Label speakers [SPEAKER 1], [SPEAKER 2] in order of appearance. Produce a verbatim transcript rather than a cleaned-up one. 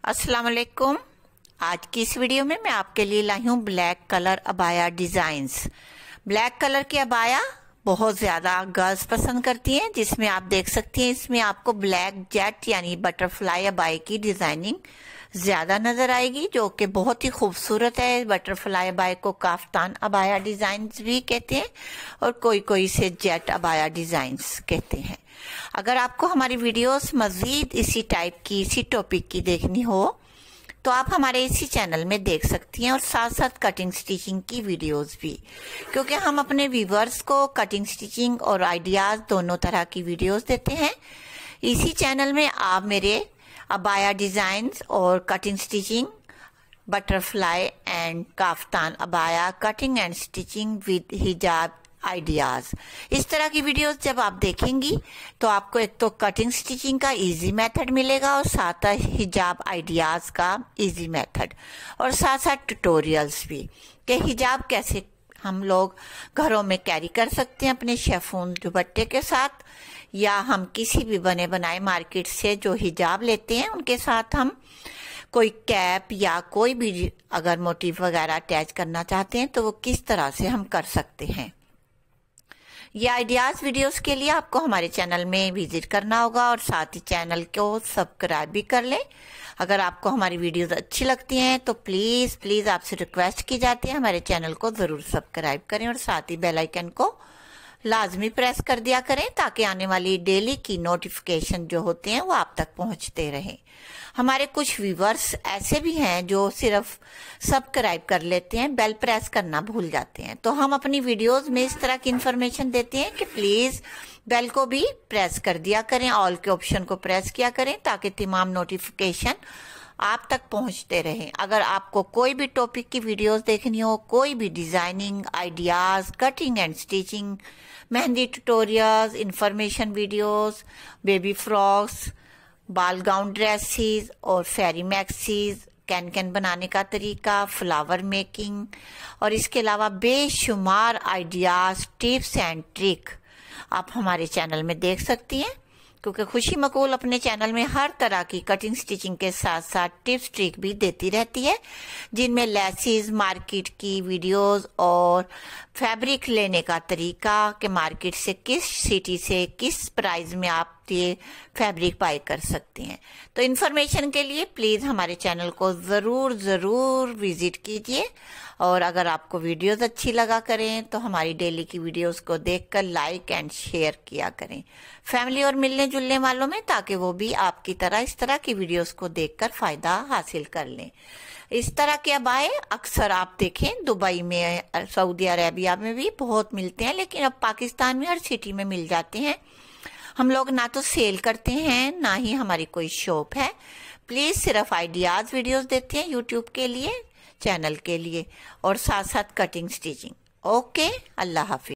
[SPEAKER 1] अस्सलाम वालेकुम। आज की इस वीडियो में मैं आपके लिए लाई हूँ ब्लैक कलर अबाया डिजाइन्स। ब्लैक कलर की अबाया बहुत ज्यादा गर्ल्स पसंद करती हैं, जिसमें आप देख सकती हैं इसमें आपको ब्लैक जेट यानी बटरफ्लाई अबाया की डिजाइनिंग ज्यादा नजर आएगी, जो कि बहुत ही खूबसूरत है। बटरफ्लाई अबाया को काफ्तान अबाया डिजाइन्स भी कहते हैं और कोई कोई से जेट अबाया डिजाइन्स कहते हैं। अगर आपको हमारी वीडियोस मजीद इसी टाइप की इसी टॉपिक की देखनी हो तो आप हमारे इसी चैनल में देख सकती हैं, और साथ साथ कटिंग स्टिचिंग की वीडियोस भी, क्योंकि हम अपने व्यूवर्स को कटिंग स्टिचिंग और आइडियाज दोनों तरह की वीडियोस देते हैं। इसी चैनल में आप मेरे अबाया डिजाइन्स और कटिंग स्टिचिंग, बटरफ्लाई एंड काफ्तान अबाया कटिंग एंड स्टिचिंग विद हिजाब आइडियाज, इस तरह की वीडियोस जब आप देखेंगी तो आपको एक तो कटिंग स्टिचिंग का इजी मेथड मिलेगा और साथ ही हिजाब आइडियाज का इजी मेथड, और साथ साथ ट्यूटोरियल्स भी कि हिजाब कैसे हम लोग घरों में कैरी कर सकते हैं अपने शेफून दुपट्टे के साथ, या हम किसी भी बने बनाए मार्केट से जो हिजाब लेते हैं उनके साथ हम कोई कैप या कोई भी अगर मोटिव वगैरह अटैच करना चाहते हैं तो वो किस तरह से हम कर सकते हैं। ये आइडियाज वीडियोस के लिए आपको हमारे चैनल में विजिट करना होगा और साथ ही चैनल को सब्सक्राइब भी कर लें। अगर आपको हमारी वीडियोस अच्छी लगती हैं तो प्लीज प्लीज आपसे रिक्वेस्ट की जाती है हमारे चैनल को जरूर सब्सक्राइब करें और साथ ही बेल आइकन को लाजमी प्रेस कर दिया करें, ताकि आने वाली डेली की नोटिफिकेशन जो होते हैं वो आप तक पहुंचते रहें। हमारे कुछ व्यूवर्स ऐसे भी हैं जो सिर्फ सब्सक्राइब कर लेते हैं, बेल प्रेस करना भूल जाते हैं। तो हम अपनी वीडियोस में इस तरह की इंफॉर्मेशन देते हैं कि प्लीज बेल को भी प्रेस कर दिया करें, ऑल के ऑप्शन को प्रेस किया करें, ताकि तमाम नोटिफिकेशन आप तक पहुंचते रहें। अगर आपको कोई भी टॉपिक की वीडियोस देखनी हो, कोई भी designing ideas, cutting and stitching, mehndi tutorials, information videos, baby frocks, ball gown dresses और फेरी मैक्सीज, कैन कैन बनाने का तरीका, फ्लावर मेकिंग, और इसके अलावा बेशुमार आइडियाज, टिप्स एंड ट्रिक आप हमारे चैनल में देख सकती हैं, क्योंकि खुशी मकबूल अपने चैनल में हर तरह की कटिंग स्टिचिंग के साथ साथ टिप्स ट्रिक भी देती रहती है, जिनमें लेसिस, मार्केट की वीडियोस और फैब्रिक लेने का तरीका कि मार्केट से किस सिटी से किस प्राइस में आप ये फैब्रिक बाय कर सकते हैं। तो इन्फॉर्मेशन के लिए प्लीज हमारे चैनल को जरूर जरूर विजिट कीजिए, और अगर आपको वीडियोस अच्छी लगा करें तो हमारी डेली की वीडियोस को देखकर लाइक एंड शेयर किया करें फैमिली और मिलने जुलने वालों में, ताकि वो भी आपकी तरह इस तरह की वीडियोस को देखकर फायदा हासिल कर लें। इस तरह के अबाए अक्सर आप देखें दुबई में, सऊदी अरेबिया में भी बहुत मिलते हैं, लेकिन अब पाकिस्तान में हर सिटी में मिल जाते हैं। हम लोग ना तो सेल करते हैं ना ही हमारी कोई शॉप है, प्लीज सिर्फ आइडियाज वीडियोस देते हैं यूट्यूब के लिए, चैनल के लिए, और साथ साथ कटिंग स्टिचिंग। ओके, अल्लाह हाफिज।